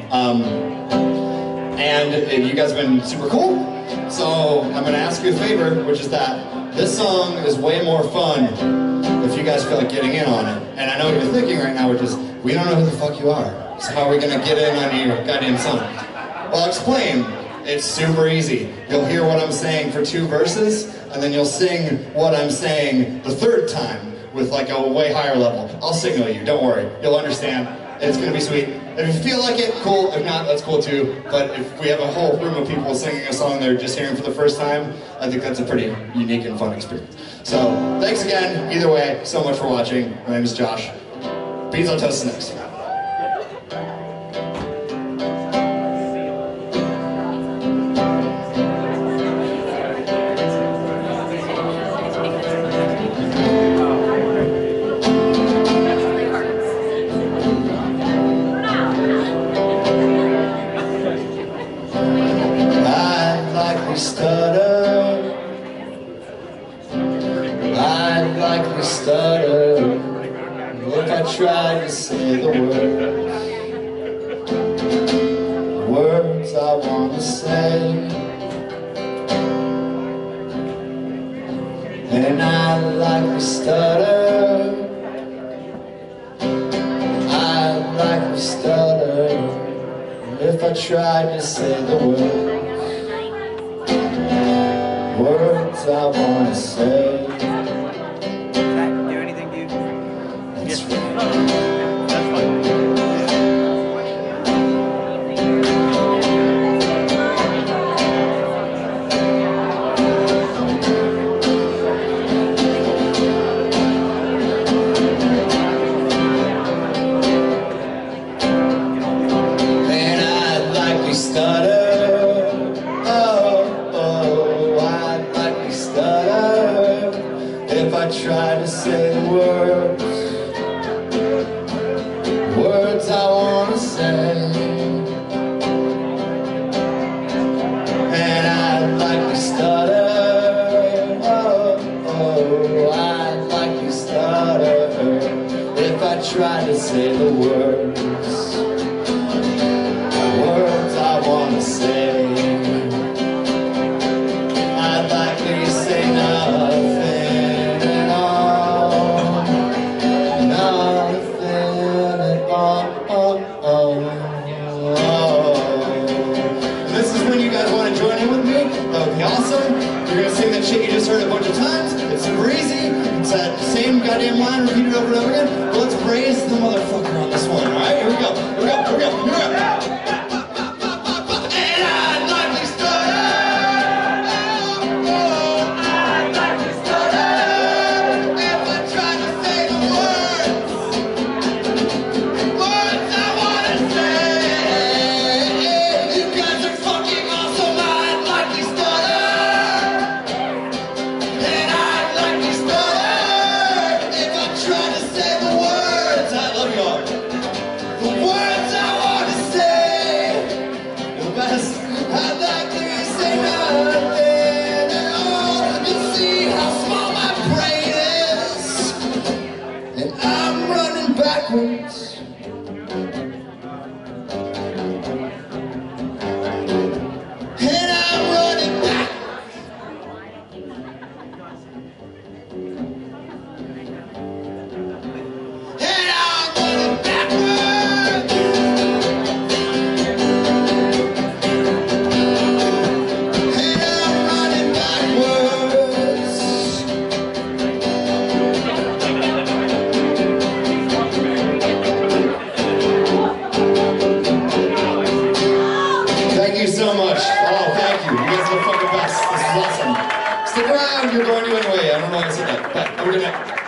And you guys have been super cool, so I'm going to ask you a favor, which is that this song is way more fun if you guys feel like getting in on it. And I know what you're thinking right now, which is, we don't know who the fuck you are, so how are we going to get in on your goddamn song? Well, I'll explain. It's super easy. You'll hear what I'm saying for 2 verses, and then you'll sing what I'm saying the 3rd time with like a way higher level. I'll signal you, don't worry. You'll understand. It's gonna be sweet. If you feel like it, cool. If not, that's cool too. But if we have a whole room of people singing a song they're just hearing for the first time, I think that's a pretty unique and fun experience. So, thanks again. Either way, so much for watching. My name is Josh. Beans on Toast is next. I'd likely stutter if I tried to say the words I want to say, and I'd likely stutter, I'd likely stutter if I tried to say the words I want to say. Do anything, dude? That's right. That's fine. And I'd likely stutter. If I try to say the words I want to say, and I'd likely stutter, I'd likely stutter if I try to say the words I want to say. I'd likely say nothing. This is when you guys want to join in with me. That would be awesome. You're going to sing that shit you just heard a bunch of times. It's super easy. It's that same goddamn line repeated over and over again. But let's praise the motherfucker on this one. Alright, here we go. Here we go. Here we go. Here we go. I'd likely say nothing at all. You see how small my brain is, and I'm running backwards. And I'm running backwards. And I'm running backwards. Thank you so much. Oh, thank you. You guys are the fucking best. This is awesome. Stick around. You're going to anyway. I don't know how to say that, but have a good night.